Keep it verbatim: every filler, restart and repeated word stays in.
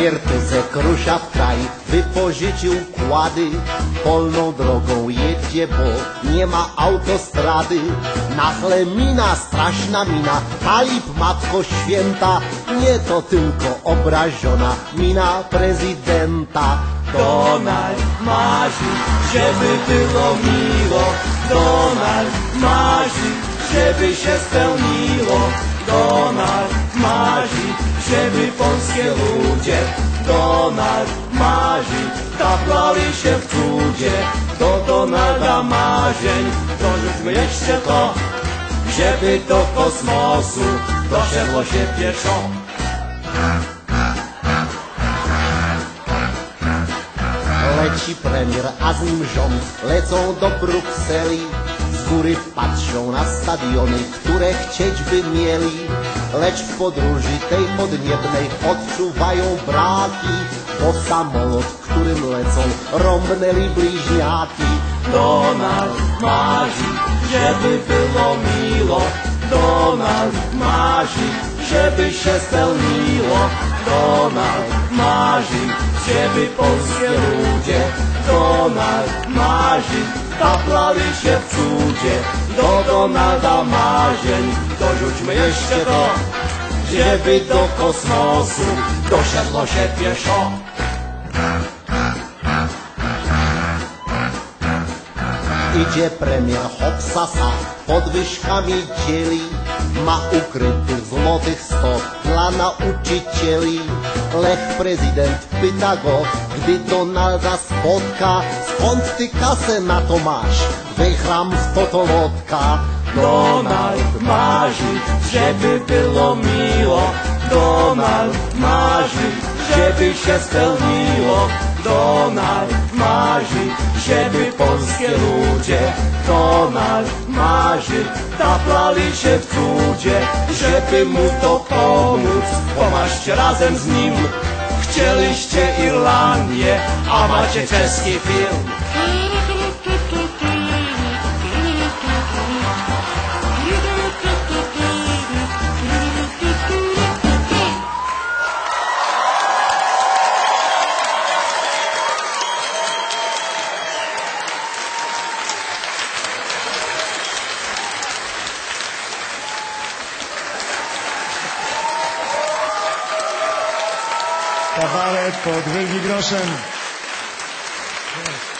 Premier Tusek rusza w kraj, wypożyczył kłady. Polną drogą jedzie, bo nie ma autostrady. Nachle mina, straszna mina, Talib, matko święta. Nie to tylko obrażona mina prezydenta. Donald marzy, żeby było miło. Donald marzy, żeby się spełniło. Donald marzy, żeby polskie ludzie. Donald marzy, taplali się w cudzie. Do Donalda marzeń dorzućmy jeszcze to, żeby do kosmosu doszedło się pieszo. Leci premier, a z nim rząd, lecą do Brukseli. Z góry patrzą na stadiony, które chcieć by mieli. Lecz w podróży tej podniebnej odczuwają braki, bo samolot, którym lecą, rąbnęli bliźniaki. Donald marzy, żeby było miło. Donald marzy, żeby się spełniło. Donald marzy, żeby polskie ludzie. Donald marzy, taplali się w cudzie. Do Donalda marzeń dorzućmy jeszcze to, żeby do kosmosu doszedło się pieszo. Idzie premier hopsasa, podwyżkami dzieli. Ma ukrytych złotych sto dla nauczycieli. Lech prezydent pyta go, gdy Donalda spotka: skąd ty kasę na to masz? Wychram z fotolotka. Donald marzy, żeby było miło. Donald marzy, żeby się spełniło. Donald marzy, żeby polskie ludzie. Donald marzy, taplali się w cudzie. Żeby mu to pomóc, pomarzcie razem z nim. Chcieliście Irlandię, a macie czeski film. Kabaret pod Wielki Groszem.